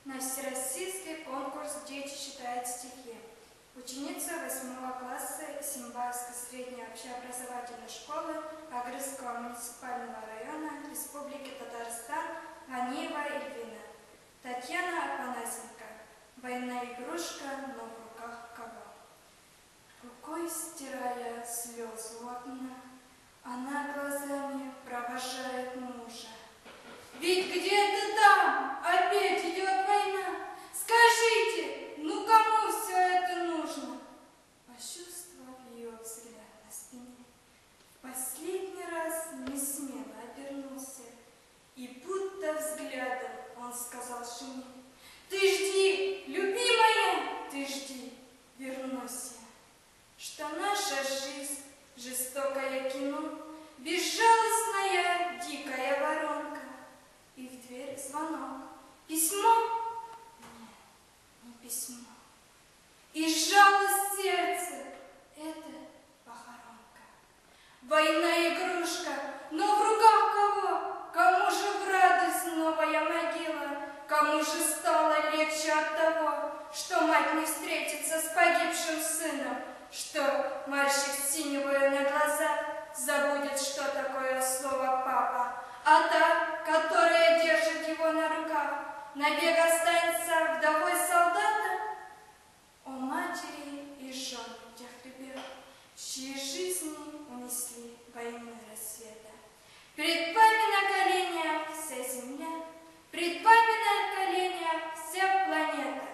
на всероссийский конкурс «Дети читают стихи». Ученица 8 класса Симбайской средней общеобразовательной школы Агрызского муниципального района Республики Татарстан Ганиева Эльвина. Татьяна Афанасенко. Военная игрушка, но в руках кого? Рукой стирая слезы у окна, она глазами провожает мужа. Ведь где-то там опять идет война. Скажите, ну кому все это нужно? Почувствовав ее взгляд на спине, в последний раз не смело обернулся, и будто взглядом он сказал жене: «Ты жди, любимая, ты жди, вернусь я». Что наша жизнь — жестокое кино, безжалостная дикая воронка. И в дверь звонок. Письмо? Нет, не письмо. И сжалось сердце. Это похоронка. Война игрушка, но в руках кого? Кому же в радость новая могила? Кому же стало легче от того, что мать не встретится с погибшим сыном? Что мальчик с синевою на глазах забудет, что такое слово «папа», а та, которая держит его на руках, навек останется вдовой солдата? О матери и жен тех ребят, чьи жизни унесли войны рассвета. Пред папой на коленях вся земля, пред папой на коленях вся планета.